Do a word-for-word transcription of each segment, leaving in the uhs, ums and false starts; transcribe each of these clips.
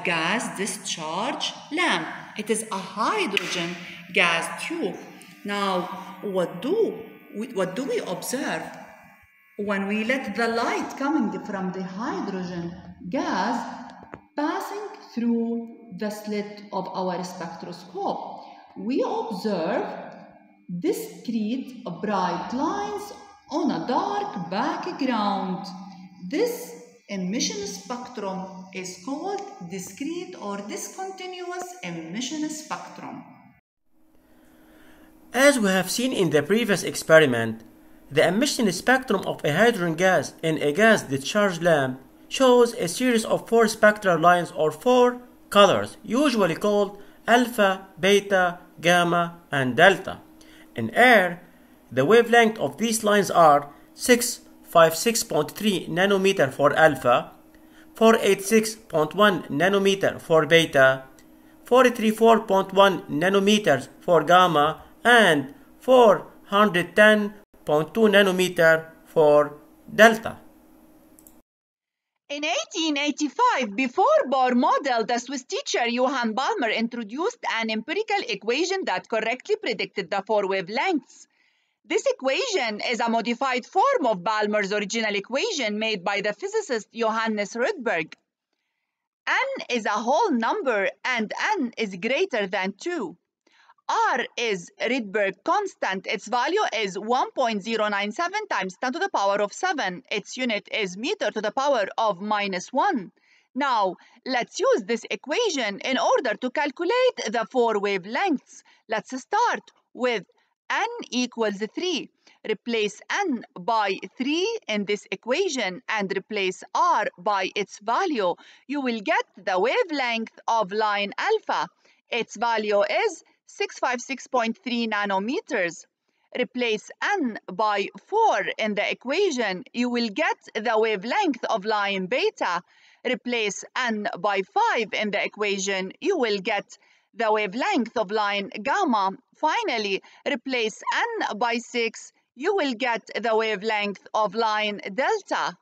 gas discharge lamp. It is a hydrogen gas tube. Now, what do we, what do we observe when we let the light coming from the hydrogen gas passing through the slit of our spectroscope? We observe discrete bright lines on a dark background. This emission spectrum is called discrete or discontinuous emission spectrum. As we have seen in the previous experiment, the emission spectrum of a hydrogen gas in a gas discharge lamp shows a series of four spectral lines or four colors, usually called alpha, beta, gamma, and delta. In air, the wavelength of these lines are six hundred fifty-six point three nanometer for alpha, four hundred eighty-six point one nanometer for beta, four hundred thirty-four point one nanometers for gamma, and four hundred ten point two nanometer for delta. In eighteen eighty-five, before Bohr model, the Swiss teacher Johann Balmer introduced an empirical equation that correctly predicted the four wavelengths. This equation is a modified form of Balmer's original equation made by the physicist Johannes Rydberg. N is a whole number and n is greater than two. R is Rydberg constant. Its value is one point zero nine seven times ten to the power of seven. Its unit is meter to the power of minus one. Now, let's use this equation in order to calculate the four wavelengths. Let's start with n equals three. Replace n by three in this equation and replace r by its value. You will get the wavelength of line alpha. Its value is six hundred fifty-six point three nanometers. Replace n by four in the equation. You will get the wavelength of line beta. Replace n by five in the equation. You will get the wavelength of line gamma. Finally, replace n by six. You will get the wavelength of line delta.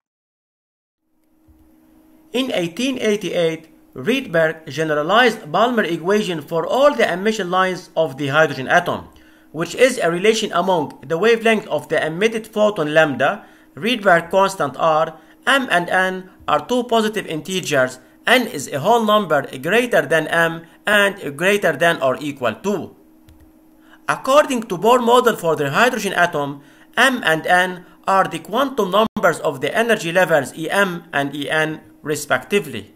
In eighteen eighty-eight, Rydberg generalized Balmer equation for all the emission lines of the hydrogen atom, which is a relation among the wavelength of the emitted photon lambda, Rydberg constant r, m and n are two positive integers, n is a whole number greater than m and greater than or equal to. According to Bohr model for the hydrogen atom, m and n are the quantum numbers of the energy levels Em and En respectively.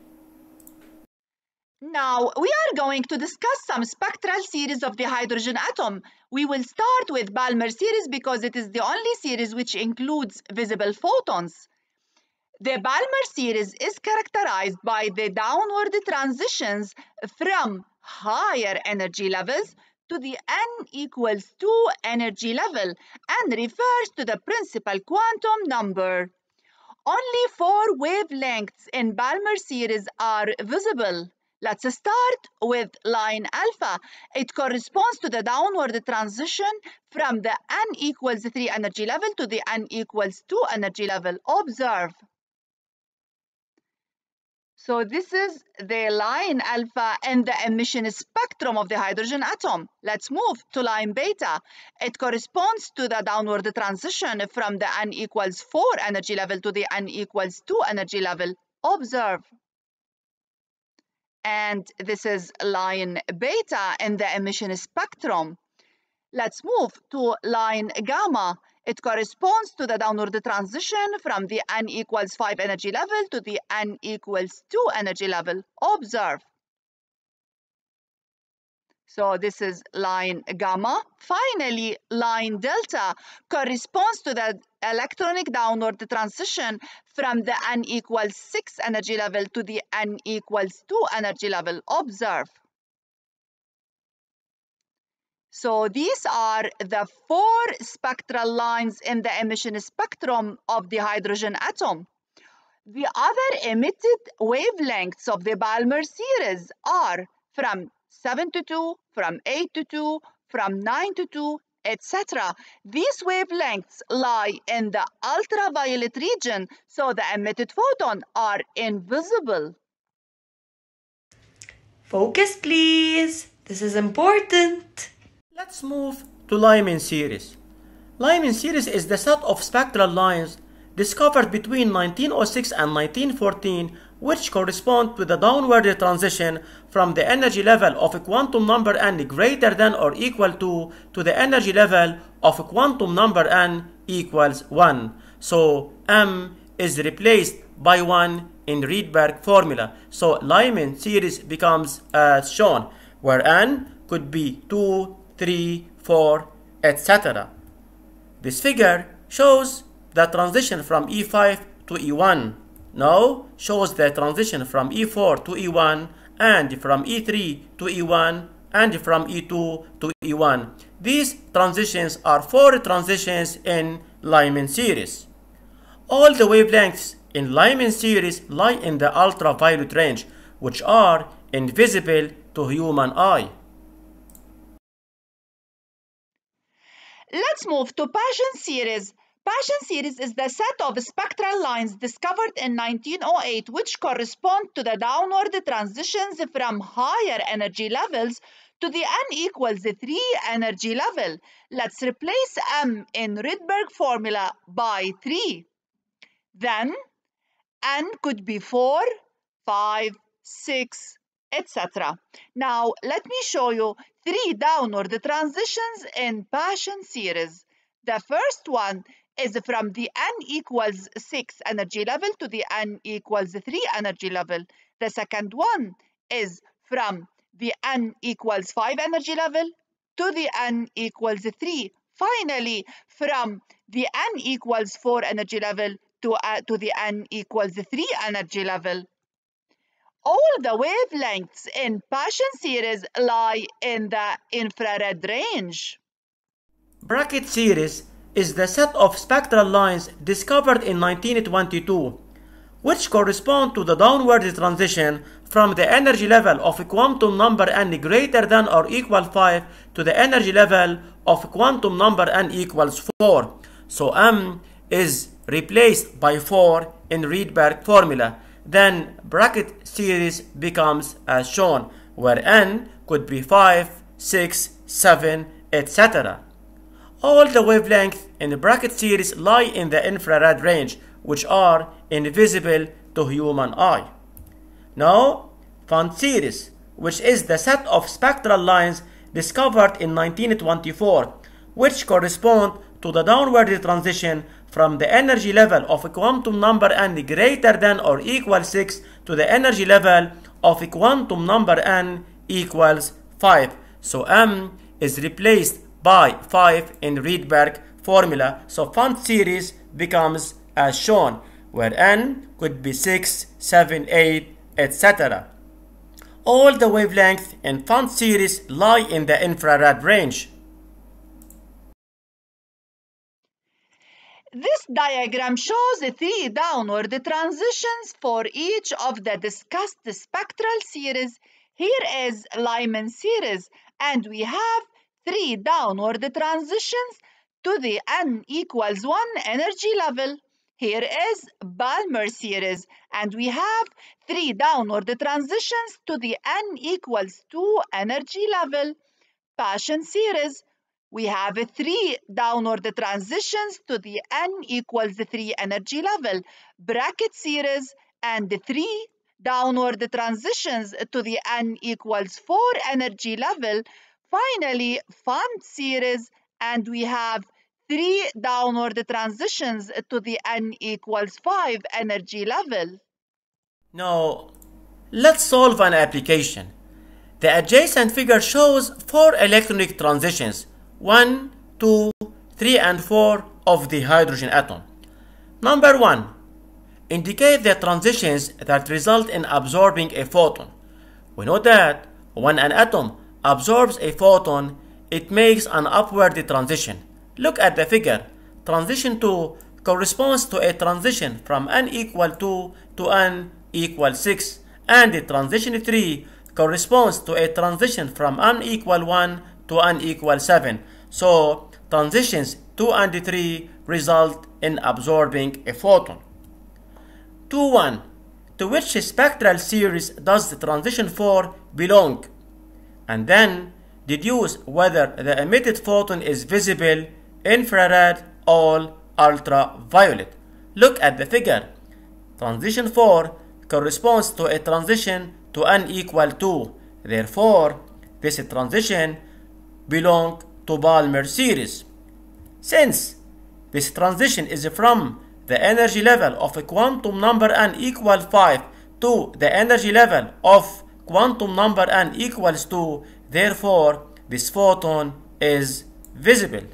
Now, we are going to discuss some spectral series of the hydrogen atom. We will start with Balmer series because it is the only series which includes visible photons. The Balmer series is characterized by the downward transitions from higher energy levels to the n equals two energy level and refers to the principal quantum number. Only four wavelengths in Balmer series are visible. Let's start with line alpha. It corresponds to the downward transition from the n equals three energy level to the n equals two energy level. Observe. So this is the line alpha in the emission spectrum of the hydrogen atom. Let's move to line beta. It corresponds to the downward transition from the n equals four energy level to the n equals two energy level. Observe. And this is line beta in the emission spectrum. Let's move to line gamma. It corresponds to the downward transition from the n equals five energy level to the n equals two energy level. Observe. So this is line gamma. Finally, line delta corresponds to the electronic downward transition from the n equals six energy level to the n equals two energy level. Observe. So these are the four spectral lines in the emission spectrum of the hydrogen atom. The other emitted wavelengths of the Balmer series are from seven to two, from eight to two, from nine to two, et cetera. These wavelengths lie in the ultraviolet region, so the emitted photons are invisible. Focus, please. This is important. Let's move to Lyman series. Lyman series is the set of spectral lines discovered between nineteen oh six and nineteen fourteen, which correspond to the downward transition from the energy level of a quantum number n greater than or equal to to the energy level of a quantum number n equals one. So m is replaced by one in Rydberg formula. So Lyman series becomes as shown, where n could be two, three, four, et cetera. This figure shows the transition from E five to E one. Now shows the transition from E four to E one, and from E three to E one, and from E two to E one. These transitions are four transitions in Lyman series. All the wavelengths in Lyman series lie in the ultraviolet range, which are invisible to human eye. Let's move to Paschen series. Paschen series is the set of spectral lines discovered in nineteen oh eight, which correspond to the downward transitions from higher energy levels to the n equals three energy level. Let's replace m in Rydberg formula by three. Then n could be four, five, six, et cetera. Now let me show you three downward transitions in Paschen series. The first one is from the n equals six energy level to the n equals three energy level. The second one is from the n equals five energy level to the n equals three. Finally, from the n equals four energy level to, uh, to the n equals three energy level. All the wavelengths in Paschen series lie in the infrared range. Brackett series is the set of spectral lines discovered in nineteen twenty-two, which correspond to the downward transition from the energy level of a quantum number n greater than or equal five to the energy level of a quantum number n equals four. So m is replaced by four in Rydberg formula. Then Brackett series becomes as shown, where n could be five, six, seven, et cetera. All the wavelengths in the Brackett series lie in the infrared range, which are invisible to human eye. Now, Fund series, which is the set of spectral lines discovered in nineteen twenty-four, which correspond to the downward transition from the energy level of a quantum number n greater than or equal six to the energy level of a quantum number n equals five. So m is replaced by five in Rydberg formula. So Fund series becomes as shown, where n could be six, seven, eight, et cetera. All the wavelengths in Fund series lie in the infrared range. This diagram shows three downward transitions for each of the discussed spectral series. Here is Lyman series, and we have three downward transitions to the n equals one energy level. Here is Balmer series, and we have three downward transitions to the n equals two energy level. Paschen series, we have three downward transitions to the n equals three energy level. Brackett series, and three downward transitions to the n equals four energy level. Finally, Fund series, and we have three downward transitions to the n equals five energy level. Now, let's solve an application. The adjacent figure shows four electronic transitions, one, two, three, and four of the hydrogen atom. Number one, indicate the transitions that result in absorbing a photon. We know that when an atom absorbs a photon, it makes an upward transition. Look at the figure. Transition two corresponds to a transition from n equal two to n equal six, and the transition three corresponds to a transition from n equal one to n equal seven. So transitions two and three result in absorbing a photon. two one. to which spectral series does the transition four belong, and then deduce whether the emitted photon is visible, infrared, or ultraviolet. Look at the figure. Transition four corresponds to a transition to n equal two. Therefore, this transition belongs to Balmer series. Since this transition is from the energy level of a quantum number n equal five to the energy level of quantum number n equals two, therefore this photon is visible.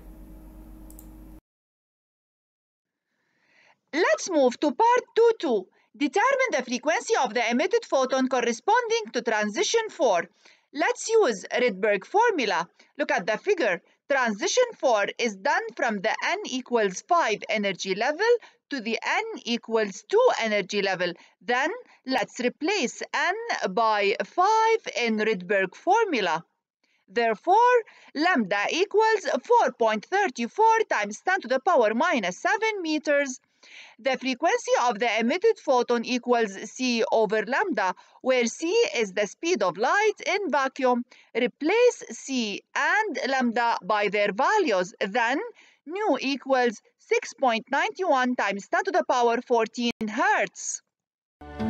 Let's move to part two two. Determine the frequency of the emitted photon corresponding to transition four. Let's use Rydberg formula. Look at the figure. Transition four is done from the n equals five energy level to the n equals two energy level. Then let's replace n by five in Rydberg formula. Therefore, lambda equals four point three four times ten to the power minus seven meters. The frequency of the emitted photon equals c over lambda, where c is the speed of light in vacuum. Replace c and lambda by their values. Then, nu equals six point nine one times ten to the power fourteen hertz.